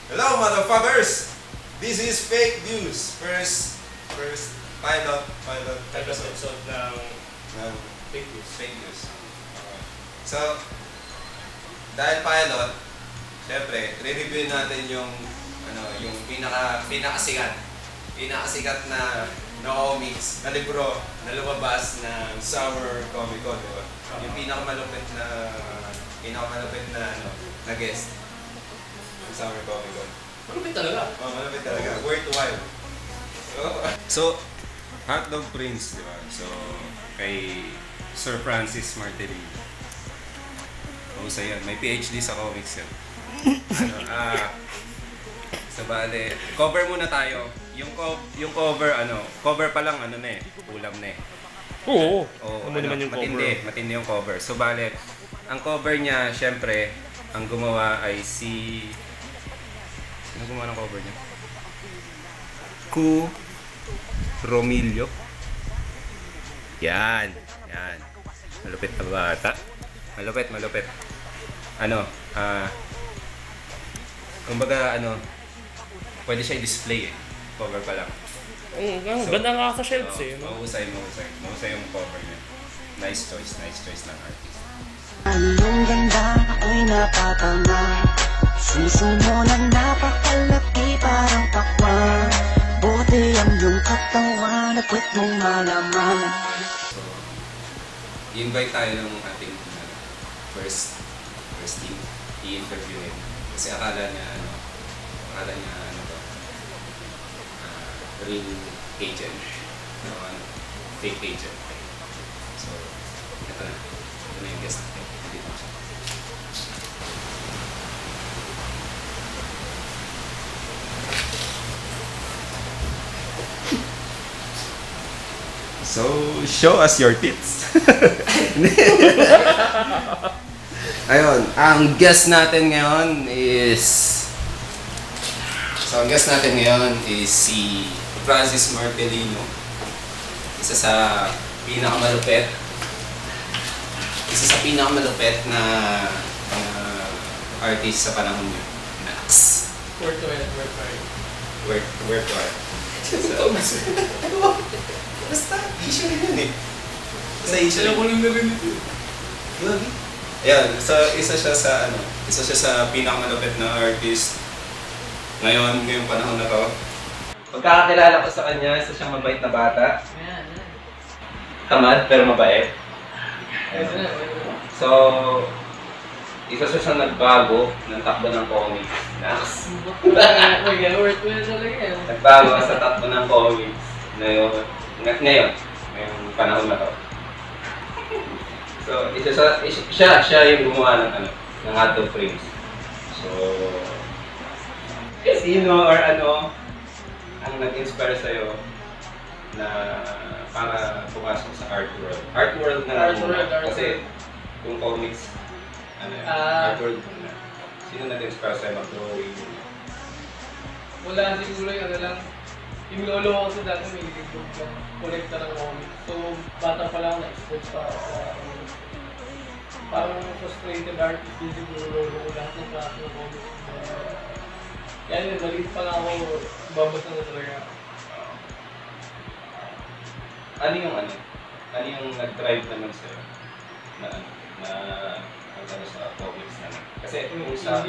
Hello, motherfuckers! This is fake news. First pilot episode ng fake news. So, dahil pilot, syempre, re-review natin yung pinakasikat na comics na libro na lumabas ng Summer Comic Con, di ba? Yung pinakamalupit na guest ng Summer Comic Con. malupit talaga. Oh, malupit talaga. Worthwhile. So, Hotdog Prince, di ba? So, kay Sir Francis Martelino. Kausa yan. May PhD sa comics yan. So, bale, cover muna tayo. Yung cover pa lang, ulam na eh. Oo. Naman yung matindi yung cover. So, bale, ang cover niya, syempre, ang gumawa ay si... Sino gumawa ng cover niya? Ku Romilio. Yan. Malupit na bata. Malupit. Kumbaga, pwede siya i-display eh. Cover pa lang. Ganda nga sa shelves eh. Mahusay yung cover niya. Nice choice ng artist. Ang iyong ganda ako'y napatama. Suso mo na napakalaki parang pakwan. Buti ang iyong katawan at kwit mong malaman. So, i-invite tayo ng ating first team. I-interviewin. Kasi akala niya real agent. Fake agent. So, ito na yung guest natin. Dito siya. So, show us your tits. Ayun, ang guest natin ngayon is si Francis Martelino. Isa sa pinakamalupit na artist sa panahon niya. Nax. Worthwhile. Basta, issue rin yun eh. Alam ko lang na rin ito. Ayan, so isa siya sa pinakamalupit na artist ngayong panahon na to. Pagkakakilala ko sa kanya, isa siyang mabait na bata. Tamad pero mabait. So, isa siya nagbago ng takbo ng comics. Nax. Nagbago sa takbo ng comics ngayon panahon na to. So, siya yung gumawa ng Hotdog Prince. So, sino or ang nag-inspire sa'yo na para pumasok sa art world? Art world na kasi kung comics, art world na. Sino nag-inspire sa'yo mag-drawing? Wala siguro yung lolo ko kasi dati may kolekta ng comics. So, bata pa lang na-expose pa ako sa parang frustrated artist din siguro lolo ko lahat ng klase ng comics. Kaya yun, maliit pa lang ako, babasa na talaga. Ano yung nag-drive naman sa'yo na sa comics naman? Kasi kung sa...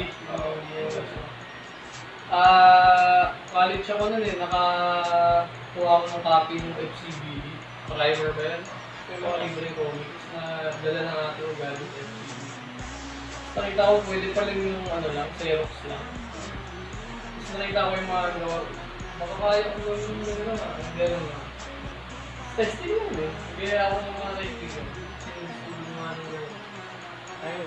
college ako nun nakakuha ako ng copy ng FCBD. Primer ba yan? Yung mga libreng comics na dala ng ating ugali sa FCBD. Nakita ko pwede pa lang yung Xerox lang. Tapos nakita ko yung mga makakaya ko yung gano'n na. Testing lang eh. Kaya ako ng mga kaibigan. Ayun,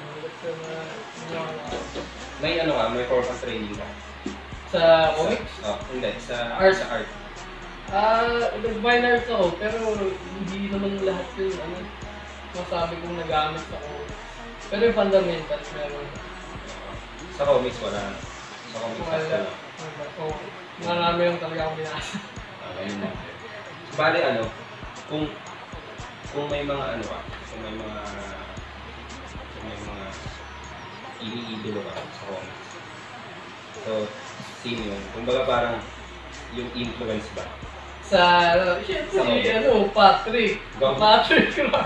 may formal training ka? sa comics? Hindi. Sa Art. art. Nag-fine arts ako, pero hindi naman lahat yun, masabi kong nagamit sa comics. Pero yung fundamentals meron. Sa comics wala. Sa comics wala. Marami yung talaga akong binasa. Ayun na. Bale kung may mga kung may mga iniidolo ka sa comics. So, Sino yun? Kumbaga parang yung influence ba? Sa, syempre, Patrick. Go. Patrick Rock.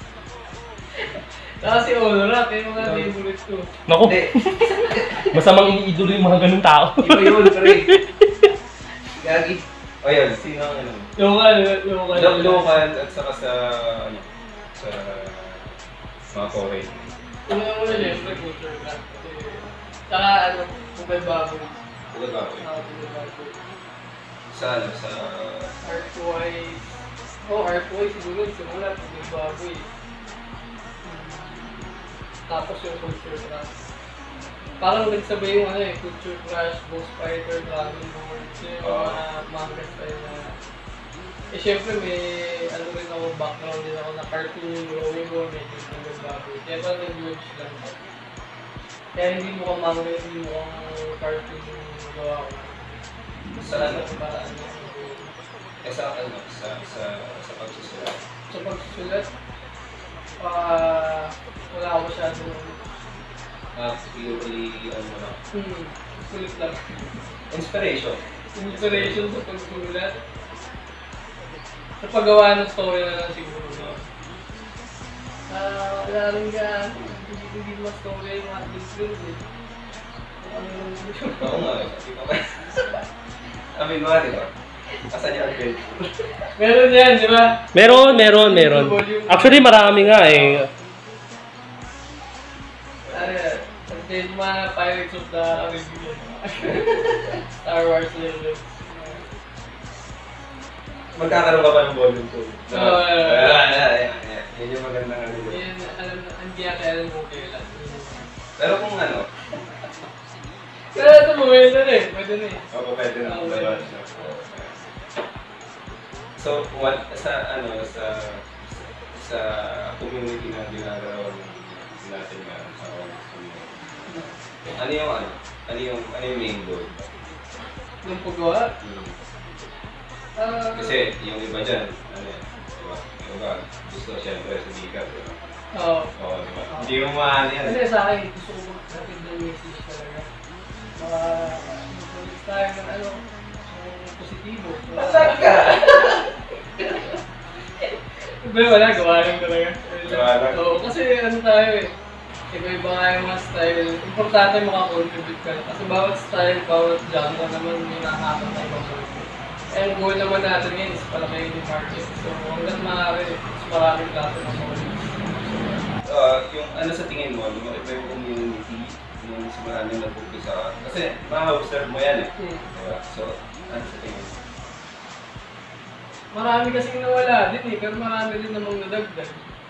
Saka si Honorat, yung mga favorite ko. Naku, Hindi, masamang iniidolo yung mga ganung tao. iba yun, pre. Gagi. O yun, sino ang ano? Local at saka sa, ano, sa mga foreign. Yung una syempre, culture class. Saka ano, Bukay Baboy. Ano ba ako? Bukay Baboy. Sa ano, sa... Artwise. Artwise siguro, simula, Bukay Baboy. Tapos yung Culture Crush. Parang nagsabay yung Culture Crush, Ghost Fighter, Dragon Ball. Yung mga manga style na... Siyempre may rin ako, background din ako na cartoon, drawing ko, medyo yung baboy. Kaya parang nag-merge lang. Kaya hindi mo kang manga, hindi mo kang cartoon yung gawa ko. Sa ano? Paraan mo. Sa ano? Sa pagsusulat. Sa pagsusulat, wala ako masyadong Purely, ano na. sulit lang. Inspiration. Inspiration sa pagsusulat. Sa paggawa ng story na lang siguro. Wala rin ka, hindi mo story yung mga films eh. Oo nga, sabi ko nga. Sabi ko nga, di ba? Asan yung adventure? Meron yan, di ba? Meron. Actually, marami nga eh. Yung mga Pirates of the Caribbean. Star Wars Legends. Magkakaroon ka pa ng volume 2. Oo, Yan yung magandang ano yun. Yan, hindi natin alam kung kailan. Pero kung ano, Pero ito mo, pwede na eh. ako pwede na Oo, maglabas pwede. na. So, sa ano, sa community na ginagawa natin ngayon sa community. Ano yung main goal? Nung paggawa, Kasi yung iba dyan, ano yan, diba? Yung iba, gusto siyempre sumikat, diba? oo. Oo, diba? Hindi mo maano yan. Kasi sa akin, gusto ko mag-rapid ng message talaga. Mag-release tayo ng yung positibo. Asan ka? Hindi, wala. Gawa lang talaga. Gawa lang? Oo, kasi ano tayo eh. Iba-iba nga yung mga style. Importante makakontribute ka. Kasi bawat style, bawat genre naman may nakakata tayo contribute. Eh, ang goal naman natin ngayon is palaki yung market. So, hanggang maaari, mas maraming klase ng audience. Yung ano sa tingin mo, lumaki yung community, yung mas maraming nag-umpisa. Kasi ma-observe mo yan eh. Diba? So, ano sa tingin mo? Marami kasing nawala din eh, pero marami din namang nadagdag.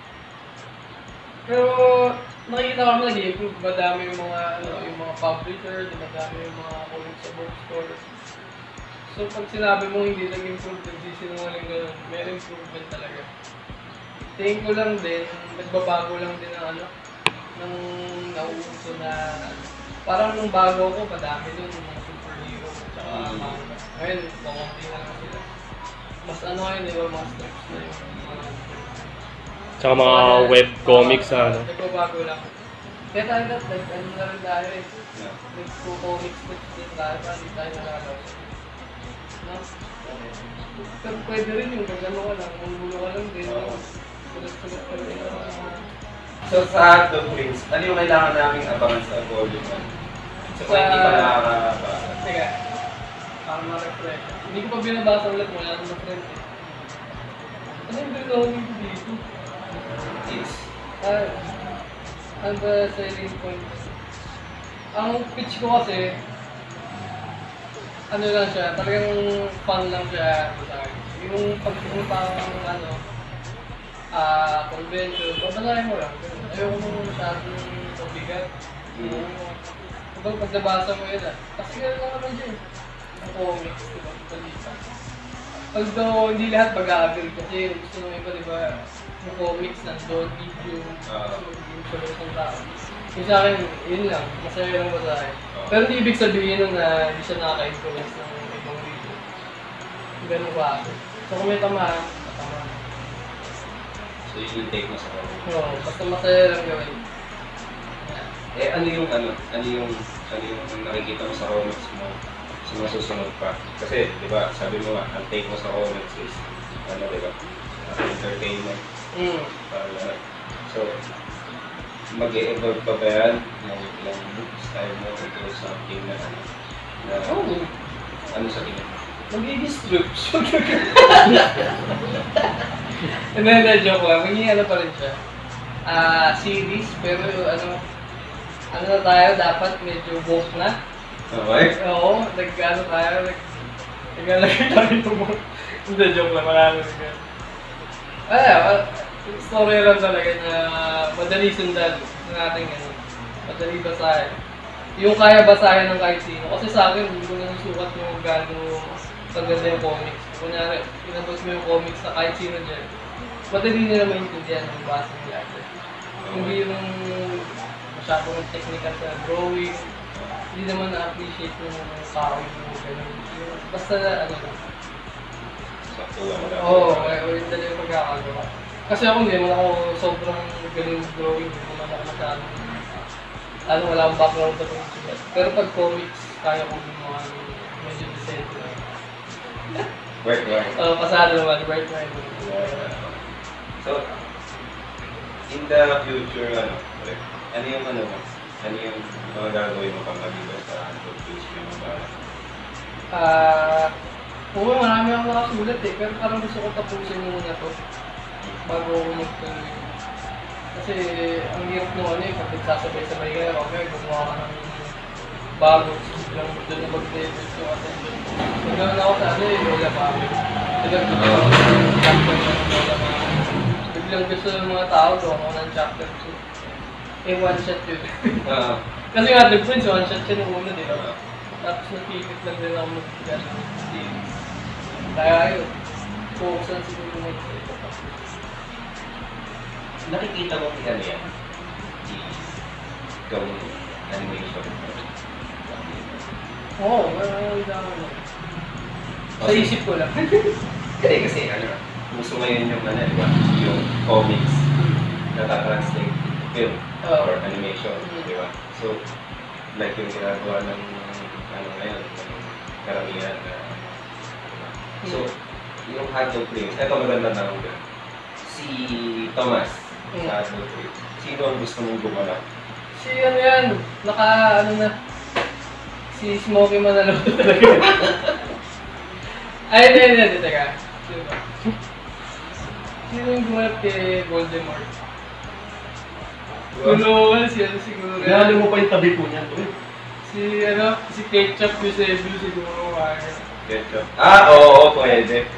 Pero nakikita ko naman nag-i-improve, madami yung mga publisher, madami yung mga comics sa bookstore. So pag sinabi mo hindi nag-improve, nagsisinungaling gano'n, may improvement talaga. Tingin ko lang din, nagbabago lang din ng ng nauuso na, parang nung bago ako, madami dun, mga superhero, tsaka manga. Ngayon, kukunti na lang sila. Mas ngayon, di ba, mga strips na yung Tsaka mga web comics nagbabago lang. Kaya tayo na rin tayo eh. Nagpo-comics din tayo, para hindi tayo nalalaw. No? Pero pwede rin yung gagano ka lang, munggulo ka lang din. Sulat-sulat ka rin. So sa Heart of Prince, ano yung kailangan namin abangan sa volume 1? So kung hindi pa nakakabasa. Teka, para ma-refresh. Hindi ko pa binabasa ulit, wala nang na-friend eh. Ano yung binawin ko dito? It's Ano ba selling point? Ang pitch ko kasi, ano lang siya, talagang fun lang siya sa akin. Yung pagpupunta ng convention, babasahin mo lang. Ayoko mo masyadong mabigat. Kapag pagbasa mo yun kasi gano'n lang naman siya. Ang comics, diba? Balita. Although hindi lahat mag-a-agree kasi gusto nung iba, diba? Yung comics nandun, video, yung ng tao. Yung sa akin, yun lang, masaya lang basahin. Pero hindi ibig sabihin nun na hindi siya nakaka-influence ng ibang video. Ganun ba ako? So kung may tamaan, tamaan. So yun yung take mo sa volume. Oo, basta masaya lang gawin. Eh ano yung nakikita mo sa comics mo masusunod pa. Kasi, di ba, sabi mo nga, ang take mo sa comics is, ano, di ba, entertainment. So, mag-e-evolve pa ba yan ng style mo into something na ano sa tingin? Magiging strips. Hindi, joke lang. Magiging ano pa rin siya. Series, pero ano na tayo, dapat medyo woke na. Okay? Oo, nag-ano tayo, nag-alagay tayo ng woke. Hindi, joke lang, marami rin. Story lang talaga na madali sundan ng ating madali basahin. Yung kaya basahin ng kahit sino. Kasi sa akin, hindi ko nasusukat yung gano'ng pagganda yung comics. Kunyari, pinabas mo yung comics sa kahit sino dyan. Madali nila maintindihan yung basa nila. Hindi yung masyadong technical sa drawing. Hindi naman na-appreciate yung tao yung gano'n. Basta na Oo, yung dali yung pagkakagawa. Kasi ako hindi naman ako sobrang galing drawing. Hindi naman ako masyadong wala akong background sa pag-sulat. Pero pag comics, kaya kong gumawa ng medyo decent na. Right. Pasado naman, right. So, in the future, ano yung mga gagawin mo pang maliban sa pag-use mo yung mga Oo, marami akong nakasulat pero parang gusto ko tapusin muna to bago ako magtuloy. Kasi ang hirap nung pag nagsasabay-sabay kayo, okay, gumawa ka ng bago, biglang doon na mag-debut yung attention. Nagkaroon ako sa Lola Mami. Nagkaroon ako sa chapter ng Lola Mami. Biglang gusto ng mga tao doon ako ng chapter 2. One shot yun. Kasi nga, The Prince, one shot siya nung una, di ba? Tapos napipit lang din ako mag-bigat ng series. Kaya yun, focus siguro mag-series. Nakikita mo kaya yan? Gawin animation. Oo, marami naman. Sa isip ko lang. Kasi gusto ngayon yung yung comics na ta-translate film or animation, di ba? So, like yung ginagawa ng ngayon, karamihan na so, yung Hardcore Prince, eto maganda na ako dyan. Si Thomas, sa Hardcore Prince, sino ang gusto mong gumanap? Si na, si Smokey Manaloto talaga. Ay, hindi, teka. Sino yung gumanap kay Voldemort? Tulungan siya siguro. Nalo mo pa yung tabi po niya. Si Ketchup Eusebio siguro. Ketchup? Oo, pwede.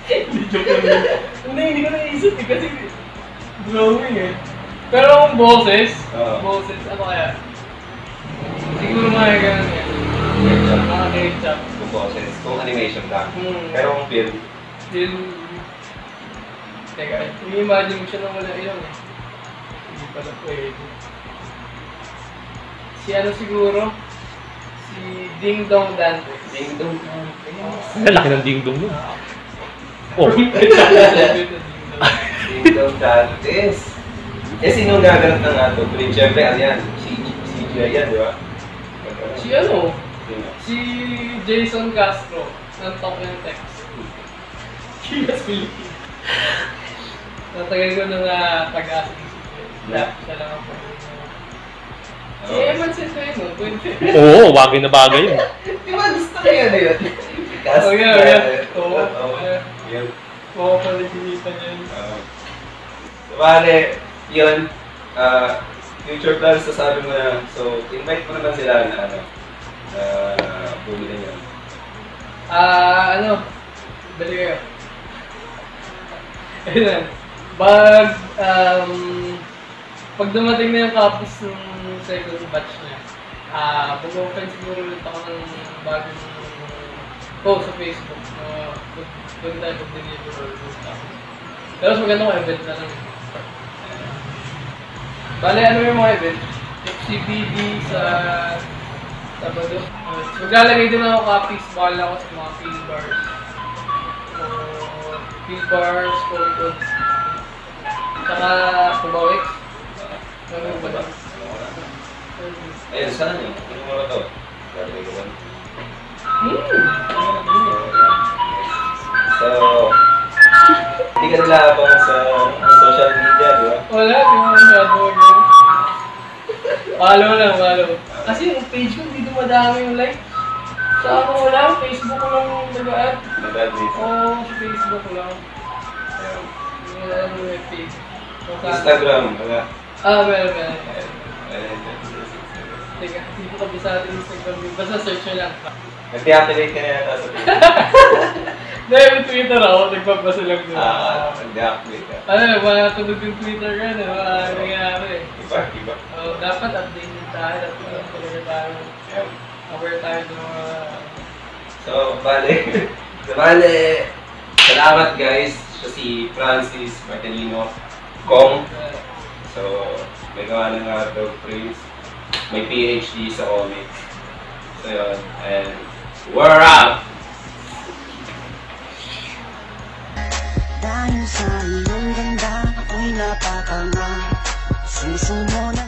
Hindi ko naisip kasi drawing Pero kung boses, ano kaya? Siguro mga ganun Ketchup. Mga Ketchup. Kung boses, kung animation lang. Pero kung film? Teka, i-imagine mo siya na wala iyon Hindi pala pwede. Si siguro? Si Ding Dong Dantes. Ding Dong Dantes. Laki ng Ding Dong nun. Oh. Ding Dong Dantes. Sino gaganap ng ato? Siyempre, yan. Si yan, di ba? Si Jason Castro. Ng Talk and Text. Kilas Philippines. Natagal ko na pag-asa. Siya lang ako. Si Eman Centeno, 20. Oo, bagay na bagay yun. Di ba gusto ko yan yun? Yan. Oo, palipitan yan. Bale, yun. Future plans na sabi mo na. So, invite mo naman sila na bumili niyo. Bali kayo. Ayun. Pag dumating na yung copies ng second batch niya, mag-open siguro ulit ako ng bagong post sa Facebook na doon tayo mag-deliver or stuff. Pero mas maganda ko event na lang. Bale, yung mga event? FCBD sa Sabado. Maglalagay din ako copies, bahala ako sa mga field bars. Field bars, codes. Saka Kubawix. Ano ba Ayun, saan yun? Ano mo na to? Gagawin ko ba? So, hindi ka nila abang sa social media, di ba? Wala, di mo masyado mag-yun. Follow lang, follow. Kasi yung page ko, hindi dumadami yung like. Sa ano ko lang, Facebook ko lang nag-add. Nag-admit. Oo, sa Facebook ko lang. Ayun. Yung ano yung page. Instagram, wala. Meron. Ayun. Teka, hindi ko kabisado yung Instagram. Basta search nyo lang. Nag-deactivate ka na yata sa Twitter. Dahil yung Twitter ako, nagbabasa lang doon. Nag-deactivate ka. Ano, matunog yung Twitter ka, ano, nangyayari. Iba. Dapat updated tayo, dapat talaga tayo. Ayun. Aware tayo ng mga... So, bale, salamat guys. Siya si Francis Martelino Kong. So, may gawa ng Dog Prince. May PhD sa comics. So, yun. And, we're up! Dahil sa iyong ganda, ako'y napatanga. Susumo na